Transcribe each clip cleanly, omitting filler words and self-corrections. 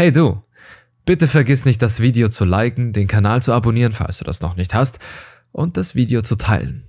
Hey du, bitte vergiss nicht, das Video zu liken, den Kanal zu abonnieren, falls du das noch nicht hast, und das Video zu teilen.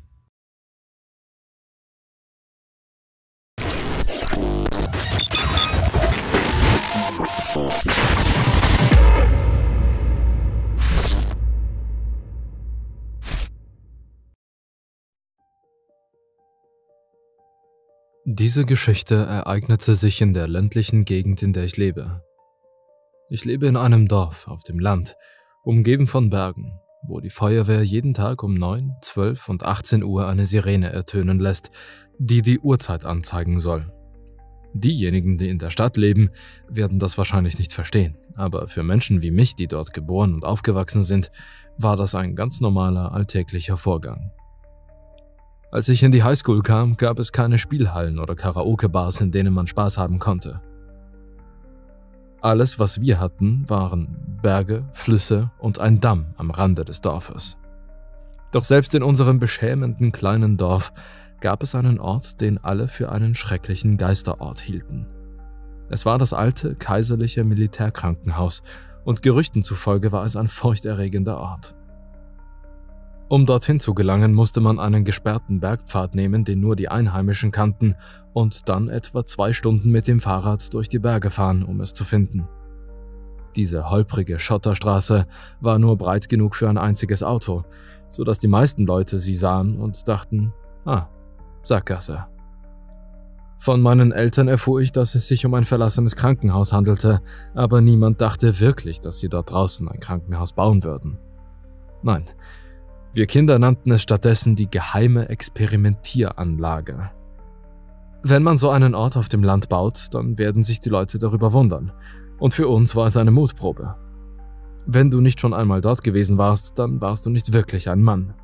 Diese Geschichte ereignete sich in der ländlichen Gegend, in der ich lebe. Ich lebe in einem Dorf auf dem Land, umgeben von Bergen, wo die Feuerwehr jeden Tag um 9, 12 und 18 Uhr eine Sirene ertönen lässt, die die Uhrzeit anzeigen soll. Diejenigen, die in der Stadt leben, werden das wahrscheinlich nicht verstehen, aber für Menschen wie mich, die dort geboren und aufgewachsen sind, war das ein ganz normaler, alltäglicher Vorgang. Als ich in die Highschool kam, gab es keine Spielhallen oder Karaoke-Bars, in denen man Spaß haben konnte. Alles, was wir hatten, waren Berge, Flüsse und ein Damm am Rande des Dorfes. Doch selbst in unserem beschämenden kleinen Dorf gab es einen Ort, den alle für einen schrecklichen Geisterort hielten. Es war das alte, kaiserliche Militärkrankenhaus und Gerüchten zufolge war es ein furchterregender Ort. Um dorthin zu gelangen, musste man einen gesperrten Bergpfad nehmen, den nur die Einheimischen kannten, und dann etwa 2 Stunden mit dem Fahrrad durch die Berge fahren, um es zu finden. Diese holprige Schotterstraße war nur breit genug für ein einziges Auto, sodass die meisten Leute sie sahen und dachten, Sackgasse. Von meinen Eltern erfuhr ich, dass es sich um ein verlassenes Krankenhaus handelte, aber niemand dachte wirklich, dass sie dort draußen ein Krankenhaus bauen würden. Nein, wir Kinder nannten es stattdessen die geheime Experimentieranlage. Wenn man so einen Ort auf dem Land baut, dann werden sich die Leute darüber wundern. Und für uns war es eine Mutprobe. Wenn du nicht schon einmal dort gewesen warst, dann warst du nicht wirklich ein Mann.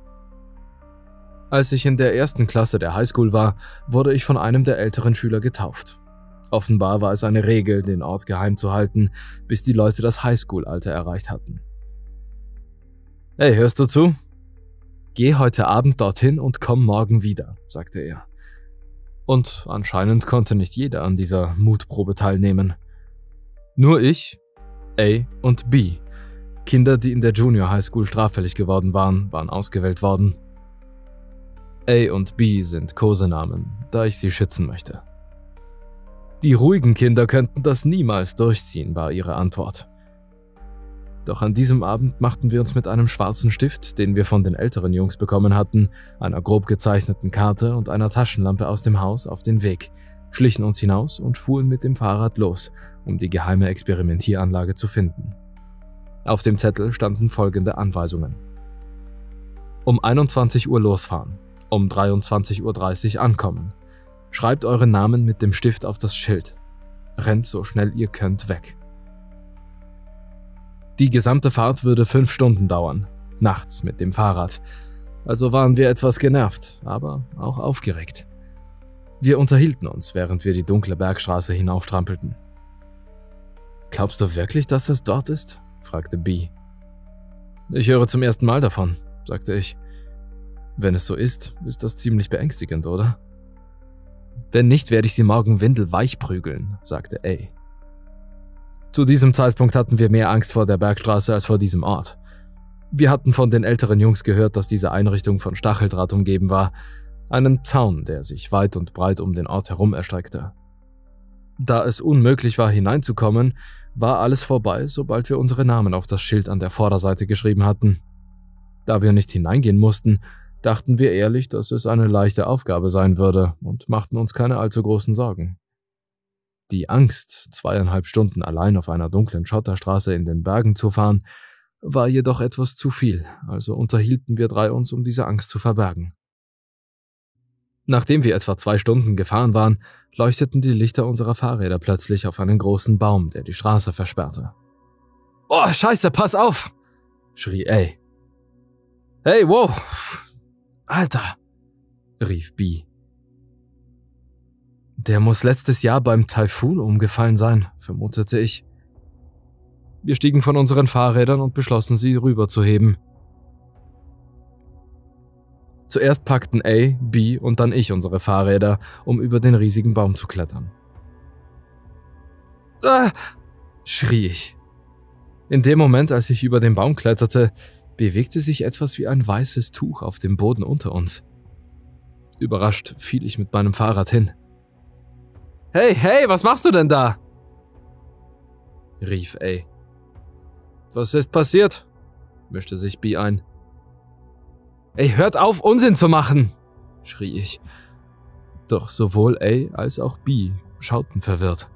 Als ich in der 1. Klasse der Highschool war, wurde ich von einem der älteren Schüler getauft. Offenbar war es eine Regel, den Ort geheim zu halten, bis die Leute das Highschool-Alter erreicht hatten. »Hey, hörst du zu? Geh heute Abend dorthin und komm morgen wieder«, sagte er. Und anscheinend konnte nicht jeder an dieser Mutprobe teilnehmen. Nur ich, A und B, Kinder, die in der Junior High School straffällig geworden waren ausgewählt worden. A und B sind Kosenamen, da ich sie schützen möchte. Die ruhigen Kinder könnten das niemals durchziehen, war ihre Antwort. Doch an diesem Abend machten wir uns mit einem schwarzen Stift, den wir von den älteren Jungs bekommen hatten, einer grob gezeichneten Karte und einer Taschenlampe aus dem Haus auf den Weg, schlichen uns hinaus und fuhren mit dem Fahrrad los, um die geheime Experimentieranlage zu finden. Auf dem Zettel standen folgende Anweisungen: Um 21 Uhr losfahren, um 23:30 Uhr ankommen, schreibt euren Namen mit dem Stift auf das Schild, rennt so schnell ihr könnt weg. Die gesamte Fahrt würde 5 Stunden dauern, nachts mit dem Fahrrad. Also waren wir etwas genervt, aber auch aufgeregt. Wir unterhielten uns, während wir die dunkle Bergstraße hinauftrampelten. »Glaubst du wirklich, dass es dort ist?« fragte B. »Ich höre zum ersten Mal davon«, sagte ich. »Wenn es so ist, ist das ziemlich beängstigend, oder?« »Wenn nicht, werde ich sie morgen windelweich prügeln«, sagte A. Zu diesem Zeitpunkt hatten wir mehr Angst vor der Bergstraße als vor diesem Ort. Wir hatten von den älteren Jungs gehört, dass diese Einrichtung von Stacheldraht umgeben war, einen Zaun, der sich weit und breit um den Ort herum erstreckte. Da es unmöglich war, hineinzukommen, war alles vorbei, sobald wir unsere Namen auf das Schild an der Vorderseite geschrieben hatten. Da wir nicht hineingehen mussten, dachten wir ehrlich, dass es eine leichte Aufgabe sein würde und machten uns keine allzu großen Sorgen. Die Angst, 2,5 Stunden allein auf einer dunklen Schotterstraße in den Bergen zu fahren, war jedoch etwas zu viel, also unterhielten wir 3 uns, um diese Angst zu verbergen. Nachdem wir etwa 2 Stunden gefahren waren, leuchteten die Lichter unserer Fahrräder plötzlich auf einen großen Baum, der die Straße versperrte. »Oh, Scheiße, pass auf!« schrie A. »Hey, wow! Alter!« rief B. »Der muss letztes Jahr beim Taifun umgefallen sein«, vermutete ich. Wir stiegen von unseren Fahrrädern und beschlossen, sie rüberzuheben. Zuerst packten A, B und dann ich unsere Fahrräder, um über den riesigen Baum zu klettern. schrie ich. In dem Moment, als ich über den Baum kletterte, bewegte sich etwas wie ein weißes Tuch auf dem Boden unter uns. Überrascht fiel ich mit meinem Fahrrad hin. Hey, was machst du denn da?« rief A. »Was ist passiert?« mischte sich B ein. »Ey, hört auf, Unsinn zu machen!« schrie ich. Doch sowohl A als auch B schauten verwirrt.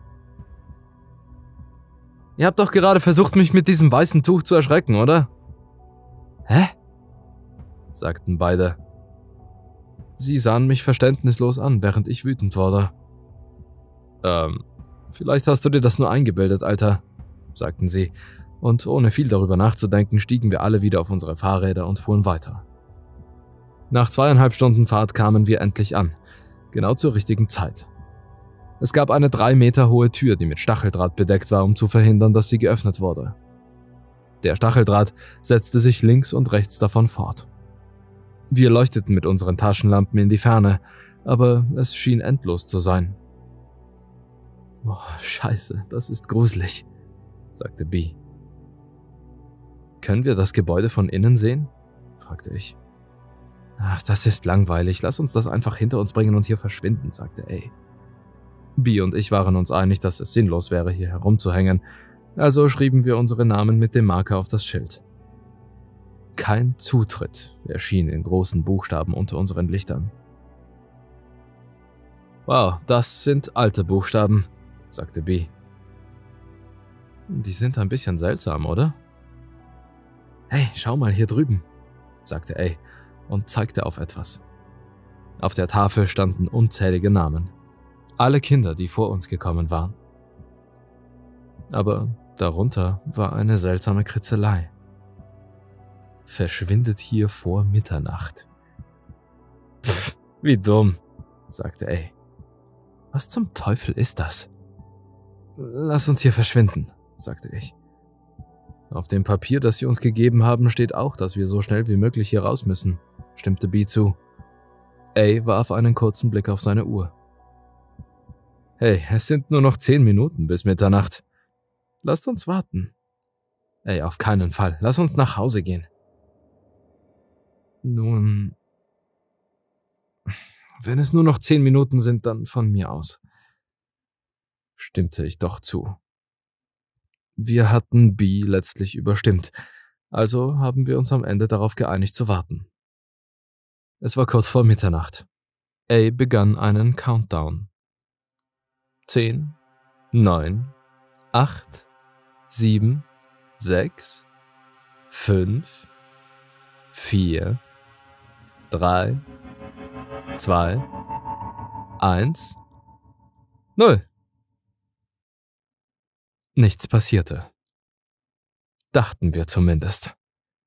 »Ihr habt doch gerade versucht, mich mit diesem weißen Tuch zu erschrecken, oder?« »Hä?« sagten beide. Sie sahen mich verständnislos an, während ich wütend wurde. Vielleicht hast du dir das nur eingebildet, Alter«, sagten sie, und ohne viel darüber nachzudenken, stiegen wir alle wieder auf unsere Fahrräder und fuhren weiter. Nach 2,5 Stunden Fahrt kamen wir endlich an, genau zur richtigen Zeit. Es gab eine 3 Meter hohe Tür, die mit Stacheldraht bedeckt war, um zu verhindern, dass sie geöffnet wurde. Der Stacheldraht setzte sich links und rechts davon fort. Wir leuchteten mit unseren Taschenlampen in die Ferne, aber es schien endlos zu sein. »Boah, Scheiße, das ist gruselig«, sagte B. »Können wir das Gebäude von innen sehen?« fragte ich. »Ach, das ist langweilig, lass uns das einfach hinter uns bringen und hier verschwinden«, sagte A. B und ich waren uns einig, dass es sinnlos wäre, hier herumzuhängen, also schrieben wir unsere Namen mit dem Marker auf das Schild. »Kein Zutritt« erschien in großen Buchstaben unter unseren Lichtern. »Wow, das sind alte Buchstaben«, sagte B. »Die sind ein bisschen seltsam, oder?« »Hey, schau mal hier drüben«, sagte A und zeigte auf etwas. Auf der Tafel standen unzählige Namen. Alle Kinder, die vor uns gekommen waren. Aber darunter war eine seltsame Kritzelei. »Verschwindet hier vor Mitternacht.« »Pff, wie dumm«, sagte A. »Was zum Teufel ist das?« »Lass uns hier verschwinden«, sagte ich. »Auf dem Papier, das sie uns gegeben haben, steht auch, dass wir so schnell wie möglich hier raus müssen«, stimmte B zu. A warf einen kurzen Blick auf seine Uhr. »Hey, es sind nur noch 10 Minuten bis Mitternacht. Lasst uns warten.« »Ey, auf keinen Fall. Lass uns nach Hause gehen.« »Nun, wenn es nur noch 10 Minuten sind, dann von mir aus«, stimmte ich doch zu. Wir hatten B letztlich überstimmt, also haben wir uns am Ende darauf geeinigt zu warten. Es war kurz vor Mitternacht. A begann einen Countdown. 10, 9, 8, 7, 6, 5, 4, 3, 2, 1, 0. Nichts passierte. Dachten wir zumindest.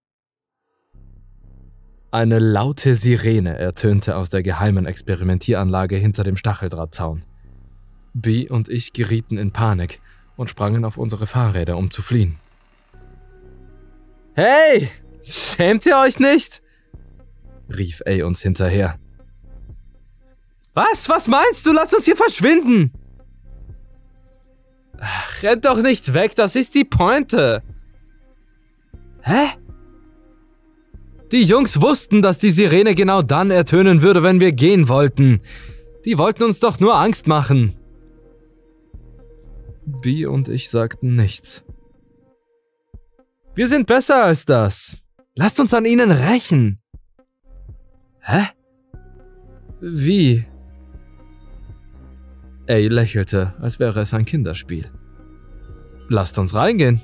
Eine laute Sirene ertönte aus der geheimen Experimentieranlage hinter dem Stacheldrahtzaun. B und ich gerieten in Panik und sprangen auf unsere Fahrräder, um zu fliehen. »Hey, schämt ihr euch nicht?«, rief A uns hinterher. Was meinst du? Lass uns hier verschwinden!« Ach, rennt doch nicht weg, das ist die Pointe. Hä? Die Jungs wussten, dass die Sirene genau dann ertönen würde, wenn wir gehen wollten. Die wollten uns doch nur Angst machen. B und ich sagten nichts. Wir sind besser als das. Lasst uns an ihnen rächen. Hä? Wie? A lächelte, als wäre es ein Kinderspiel. Lasst uns reingehen.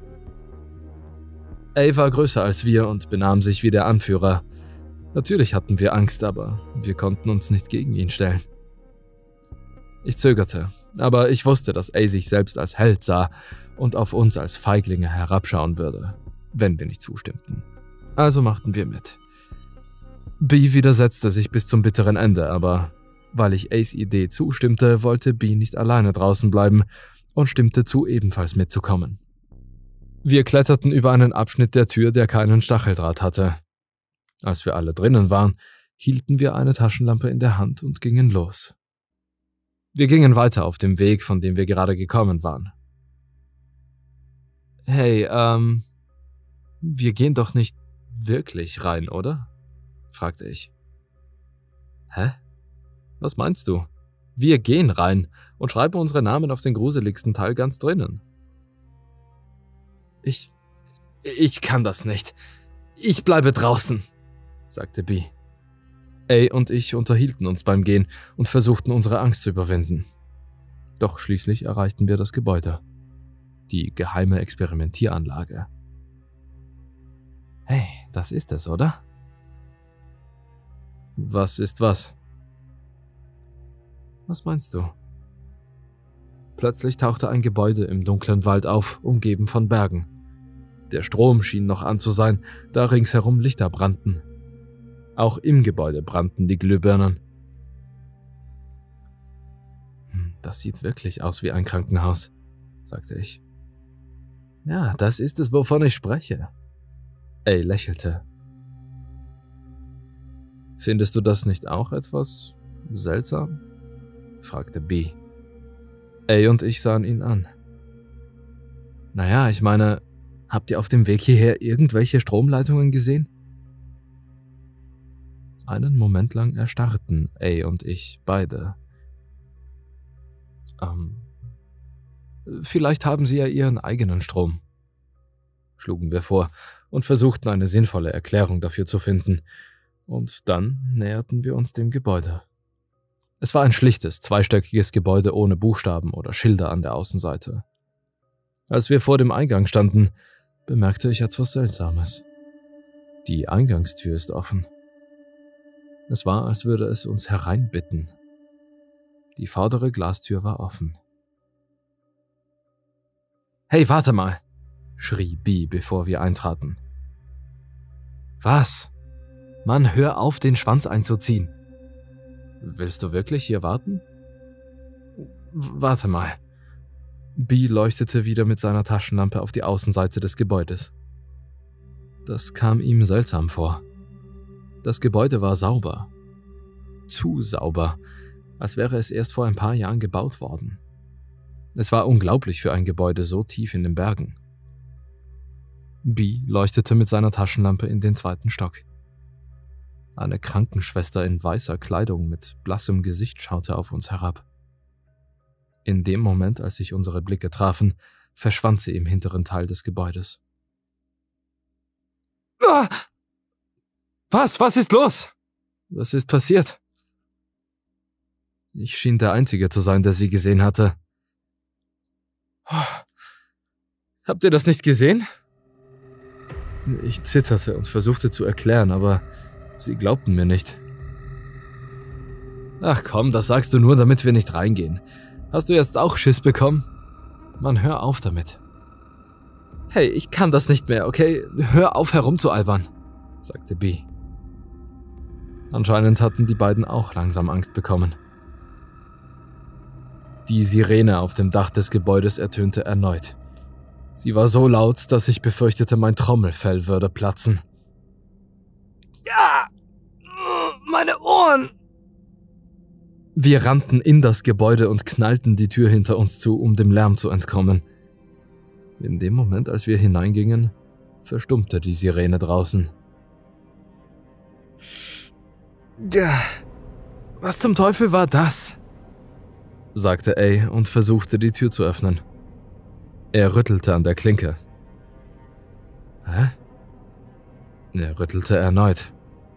A war größer als wir und benahm sich wie der Anführer. Natürlich hatten wir Angst, aber wir konnten uns nicht gegen ihn stellen. Ich zögerte, aber ich wusste, dass A sich selbst als Held sah und auf uns als Feiglinge herabschauen würde, wenn wir nicht zustimmten. Also machten wir mit. B widersetzte sich bis zum bitteren Ende, aber weil ich A's Idee zustimmte, wollte B nicht alleine draußen bleiben und stimmte zu, ebenfalls mitzukommen. Wir kletterten über einen Abschnitt der Tür, der keinen Stacheldraht hatte. Als wir alle drinnen waren, hielten wir eine Taschenlampe in der Hand und gingen los. Wir gingen weiter auf dem Weg, von dem wir gerade gekommen waren. Hey, wir gehen doch nicht wirklich rein, oder? Fragte ich. Hä? Was meinst du? Wir gehen rein und schreiben unsere Namen auf den gruseligsten Teil ganz drinnen. Ich kann das nicht. Ich bleibe draußen, sagte B. A und ich unterhielten uns beim Gehen und versuchten unsere Angst zu überwinden. Doch schließlich erreichten wir das Gebäude. Die geheime Experimentieranlage. Hey, das ist es, oder? Was ist was? Was meinst du? Plötzlich tauchte ein Gebäude im dunklen Wald auf, umgeben von Bergen. Der Strom schien noch an zu sein, da ringsherum Lichter brannten. Auch im Gebäude brannten die Glühbirnen. Das sieht wirklich aus wie ein Krankenhaus, sagte ich. Ja, das ist es, wovon ich spreche. A lächelte. Findest du das nicht auch etwas seltsam? Fragte B. A und ich sahen ihn an. Naja, ich meine, habt ihr auf dem Weg hierher irgendwelche Stromleitungen gesehen? Einen Moment lang erstarrten A und ich beide. Vielleicht haben sie ja ihren eigenen Strom, schlugen wir vor und versuchten eine sinnvolle Erklärung dafür zu finden. Und dann näherten wir uns dem Gebäude. Es war ein schlichtes, zweistöckiges Gebäude ohne Buchstaben oder Schilder an der Außenseite. Als wir vor dem Eingang standen, bemerkte ich etwas Seltsames. Die Eingangstür ist offen. Es war, als würde es uns hereinbitten. Die vordere Glastür war offen. »Hey, warte mal«, schrie B, bevor wir eintraten. »Was? Mann, hör auf, den Schwanz einzuziehen. Willst du wirklich hier warten?« »Warte mal.« B leuchtete wieder mit seiner Taschenlampe auf die Außenseite des Gebäudes. Das kam ihm seltsam vor. Das Gebäude war sauber. Zu sauber, als wäre es erst vor ein paar Jahren gebaut worden. Es war unglaublich für ein Gebäude so tief in den Bergen. B leuchtete mit seiner Taschenlampe in den 2. Stock. Eine Krankenschwester in weißer Kleidung mit blassem Gesicht schaute auf uns herab. In dem Moment, als sich unsere Blicke trafen, verschwand sie im hinteren Teil des Gebäudes. Ah! Was ist los? Was ist passiert? Ich schien der Einzige zu sein, der sie gesehen hatte. Habt ihr das nicht gesehen? Ich zitterte und versuchte zu erklären, aber sie glaubten mir nicht. Ach komm, das sagst du nur, damit wir nicht reingehen. Hast du jetzt auch Schiss bekommen? Mann, hör auf damit. Hey, ich kann das nicht mehr, okay? Hör auf herumzualbern, sagte B. Anscheinend hatten die beiden auch langsam Angst bekommen. Die Sirene auf dem Dach des Gebäudes ertönte erneut. Sie war so laut, dass ich befürchtete, mein Trommelfell würde platzen. Ja, meine Ohren! Wir rannten in das Gebäude und knallten die Tür hinter uns zu, um dem Lärm zu entkommen. In dem Moment, als wir hineingingen, verstummte die Sirene draußen. Ja, was zum Teufel war das? Sagte A und versuchte, die Tür zu öffnen. Er rüttelte an der Klinke. Hä? Er rüttelte erneut.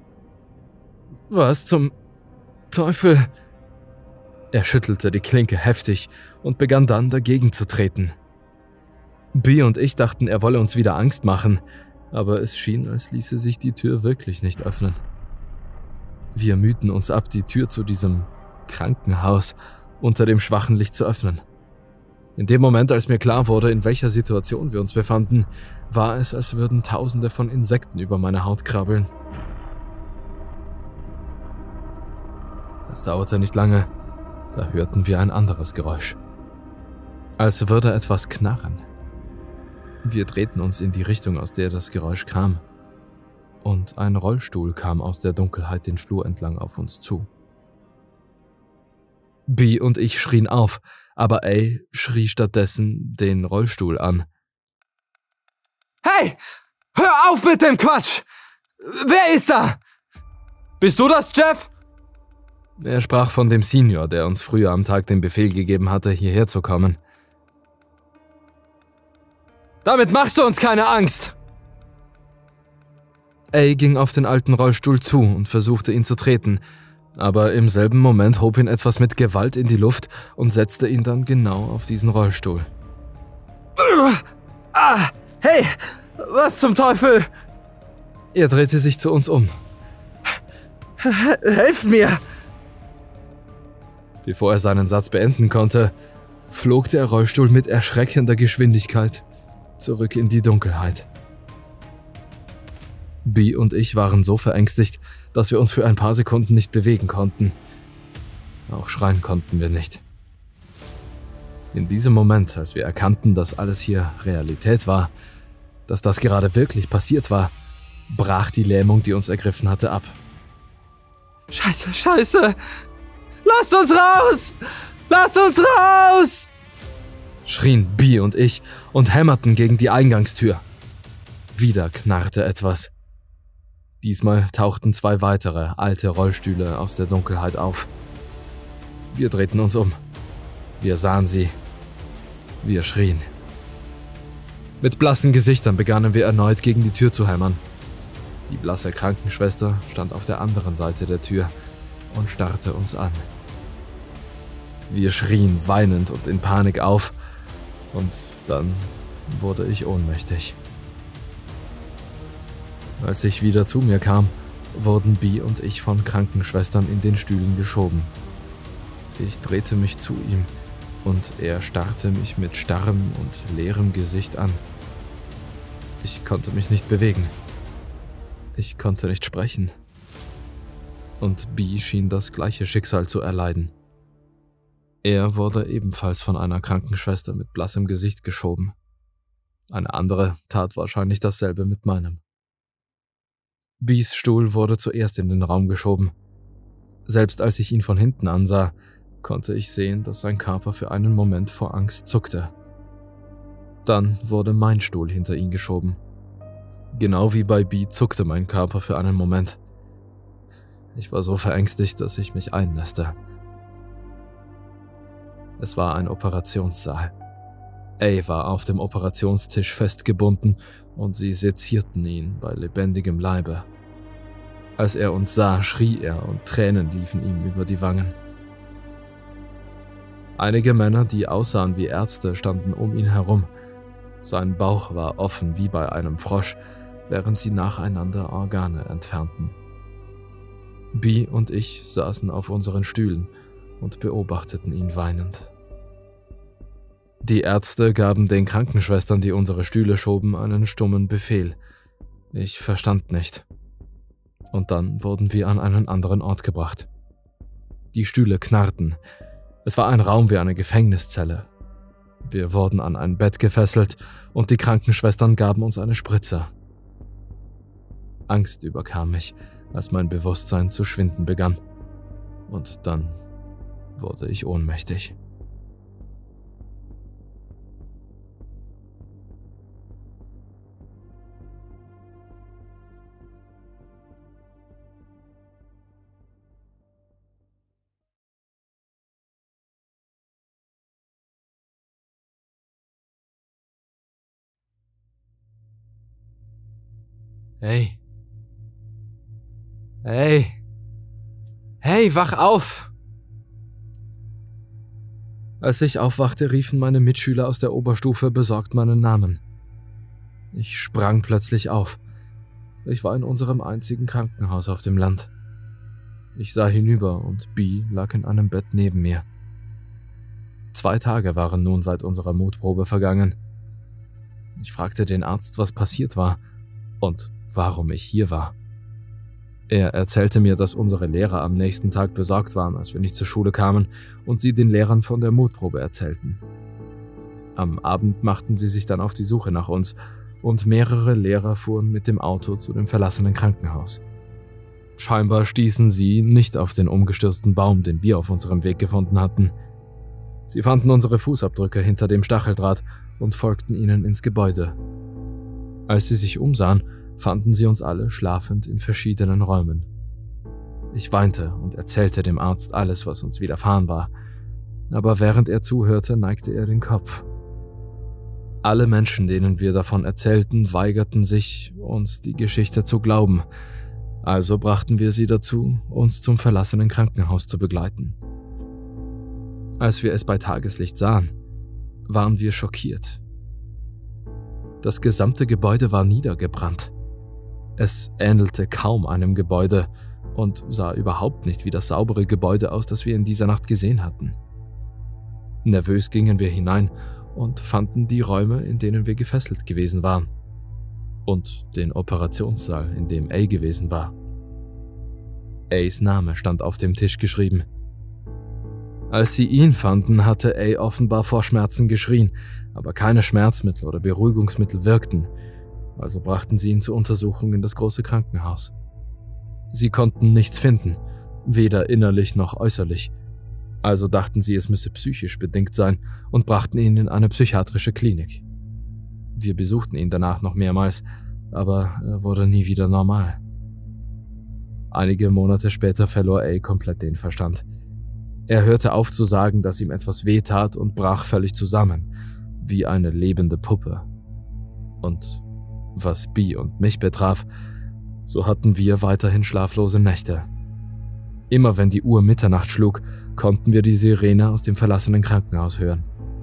Was zum Teufel? Er schüttelte die Klinke heftig und begann dann, dagegen zu treten. B und ich dachten, er wolle uns wieder Angst machen, aber es schien, als ließe sich die Tür wirklich nicht öffnen. Wir mühten uns ab, die Tür zu diesem Krankenhaus unter dem schwachen Licht zu öffnen. In dem Moment, als mir klar wurde, in welcher Situation wir uns befanden, war es, als würden Tausende von Insekten über meine Haut krabbeln. Es dauerte nicht lange, da hörten wir ein anderes Geräusch. Als würde etwas knarren. Wir drehten uns in die Richtung, aus der das Geräusch kam. Und ein Rollstuhl kam aus der Dunkelheit den Flur entlang auf uns zu. B und ich schrien auf, aber A schrie stattdessen den Rollstuhl an. Hey! Hör auf mit dem Quatsch! Wer ist da? Bist du das, Jeff? Er sprach von dem Senior, der uns früher am Tag den Befehl gegeben hatte, hierher zu kommen. Damit machst du uns keine Angst! A ging auf den alten Rollstuhl zu und versuchte ihn zu treten, aber im selben Moment hob ihn etwas mit Gewalt in die Luft und setzte ihn dann genau auf diesen Rollstuhl. Hey, was zum Teufel? Er drehte sich zu uns um. Helf mir! Bevor er seinen Satz beenden konnte, flog der Rollstuhl mit erschreckender Geschwindigkeit zurück in die Dunkelheit. Bee und ich waren so verängstigt, dass wir uns für ein paar Sekunden nicht bewegen konnten. Auch schreien konnten wir nicht. In diesem Moment, als wir erkannten, dass alles hier Realität war, dass das gerade wirklich passiert war, brach die Lähmung, die uns ergriffen hatte, ab. Scheiße, Scheiße! Lasst uns raus! Lasst uns raus! Schrien Bee und ich und hämmerten gegen die Eingangstür. Wieder knarrte etwas. Diesmal tauchten 2 weitere alte Rollstühle aus der Dunkelheit auf. Wir drehten uns um. Wir sahen sie. Wir schrien. Mit blassen Gesichtern begannen wir erneut gegen die Tür zu hämmern. Die blasse Krankenschwester stand auf der anderen Seite der Tür und starrte uns an. Wir schrien weinend und in Panik auf und dann wurde ich ohnmächtig. Als ich wieder zu mir kam, wurden Bee und ich von Krankenschwestern in den Stühlen geschoben. Ich drehte mich zu ihm und er starrte mich mit starrem und leerem Gesicht an. Ich konnte mich nicht bewegen. Ich konnte nicht sprechen. Und Bee schien das gleiche Schicksal zu erleiden. Er wurde ebenfalls von einer Krankenschwester mit blassem Gesicht geschoben. Eine andere tat wahrscheinlich dasselbe mit meinem. Bees Stuhl wurde zuerst in den Raum geschoben. Selbst als ich ihn von hinten ansah, konnte ich sehen, dass sein Körper für einen Moment vor Angst zuckte. Dann wurde mein Stuhl hinter ihn geschoben. Genau wie bei Bee zuckte mein Körper für einen Moment. Ich war so verängstigt, dass ich mich einnässte. Es war ein Operationssaal. A war auf dem Operationstisch festgebunden und sie sezierten ihn bei lebendigem Leibe. Als er uns sah, schrie er und Tränen liefen ihm über die Wangen. Einige Männer, die aussahen wie Ärzte, standen um ihn herum. Sein Bauch war offen wie bei einem Frosch, während sie nacheinander Organe entfernten. Bee und ich saßen auf unseren Stühlen und beobachteten ihn weinend. Die Ärzte gaben den Krankenschwestern, die unsere Stühle schoben, einen stummen Befehl. Ich verstand nicht. Und dann wurden wir an einen anderen Ort gebracht. Die Stühle knarrten. Es war ein Raum wie eine Gefängniszelle. Wir wurden an ein Bett gefesselt und die Krankenschwestern gaben uns eine Spritze. Angst überkam mich, als mein Bewusstsein zu schwinden begann. Und dann wurde ich ohnmächtig. Hey. Hey. Hey, wach auf! Als ich aufwachte, riefen meine Mitschüler aus der Oberstufe besorgt meinen Namen. Ich sprang plötzlich auf. Ich war in unserem einzigen Krankenhaus auf dem Land. Ich sah hinüber und Bee lag in einem Bett neben mir. 2 Tage waren nun seit unserer Mutprobe vergangen. Ich fragte den Arzt, was passiert war und warum ich hier war. Er erzählte mir, dass unsere Lehrer am nächsten Tag besorgt waren, als wir nicht zur Schule kamen und sie den Lehrern von der Mutprobe erzählten. Am Abend machten sie sich dann auf die Suche nach uns und mehrere Lehrer fuhren mit dem Auto zu dem verlassenen Krankenhaus. Scheinbar stießen sie nicht auf den umgestürzten Baum, den wir auf unserem Weg gefunden hatten. Sie fanden unsere Fußabdrücke hinter dem Stacheldraht und folgten ihnen ins Gebäude. Als sie sich umsahen, fanden sie uns alle schlafend in verschiedenen Räumen. Ich weinte und erzählte dem Arzt alles, was uns widerfahren war, aber während er zuhörte, neigte er den Kopf. Alle Menschen, denen wir davon erzählten, weigerten sich, uns die Geschichte zu glauben, also brachten wir sie dazu, uns zum verlassenen Krankenhaus zu begleiten. Als wir es bei Tageslicht sahen, waren wir schockiert. Das gesamte Gebäude war niedergebrannt. Es ähnelte kaum einem Gebäude und sah überhaupt nicht wie das saubere Gebäude aus, das wir in dieser Nacht gesehen hatten. Nervös gingen wir hinein und fanden die Räume, in denen wir gefesselt gewesen waren, und den Operationssaal, in dem A gewesen war. A's Name stand auf dem Tisch geschrieben. Als sie ihn fanden, hatte A offenbar vor Schmerzen geschrien, aber keine Schmerzmittel oder Beruhigungsmittel wirkten, also brachten sie ihn zur Untersuchung in das große Krankenhaus. Sie konnten nichts finden, weder innerlich noch äußerlich, also dachten sie, es müsse psychisch bedingt sein und brachten ihn in eine psychiatrische Klinik. Wir besuchten ihn danach noch mehrmals, aber er wurde nie wieder normal. Einige Monate später verlor A komplett den Verstand. Er hörte auf zu sagen, dass ihm etwas wehtat und brach völlig zusammen, wie eine lebende Puppe. Und was B und mich betraf, so hatten wir weiterhin schlaflose Nächte. Immer wenn die Uhr Mitternacht schlug, konnten wir die Sirene aus dem verlassenen Krankenhaus hören.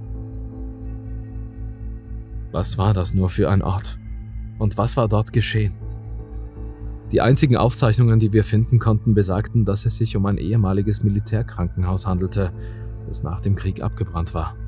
Was war das nur für ein Ort? Und was war dort geschehen? Die einzigen Aufzeichnungen, die wir finden konnten, besagten, dass es sich um ein ehemaliges Militärkrankenhaus handelte, das nach dem Krieg abgebrannt war.